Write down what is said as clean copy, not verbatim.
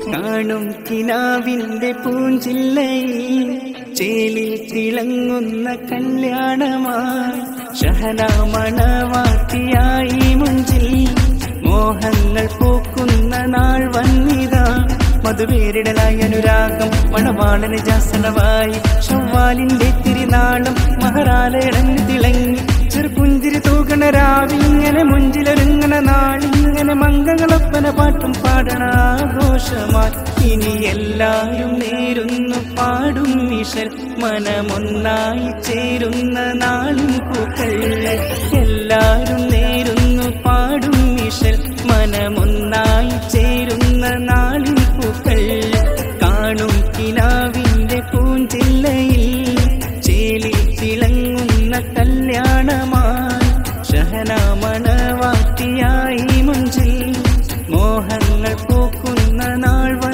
കാണും കിനാവിന്റെ പൂഞ്ചില്ലയിൽ ചേലിൽ തിളങ്ങുന്ന കല്യാണമായി ഷഹന മണവാട്ടിയായി മുഞ്ചിൽ മോഹങ്ങൾ പൂക്കുന്ന നാൾ വന്നിതാ മധുവേരിടലായി അനുരാഗം മണവാളന് ജാസനവായി ശവ്വാലിന്റെ തിരുനാളം മഹറാലയടഞ്ഞു തിളങ്ങി ചെറുപുഞ്ചിരി തൂകണ രാവിങ്ങനെ മുഞ്ചിലൊരുങ്ങണ നാളിങ്ങനെ മംഗളപ്പന പാട്ടും പാടണ ആഘോഷമായി ഇനി എല്ലാരും നേരുന്നു പാടും മിഷൽ മനമൊന്നായി ചേരുന്ന നാളും പൂക്കൾ എല്ലാരും നേരുന്നു പാടും മിഷൽ മനമൊന്നായി ചേരുന്ന നാളിൻ പൂക്കൾ കാണും കിനാവിന്റെ പൂഞ്ചില്ലയിൽ ചേലിൽ തിളങ്ങുന്ന കല്യാണമായി ഷഹന മണവാട്ടിയായി മുഞ്ചിൽ മോഹങ്ങൾ പൂക്കുന്ന നാൾ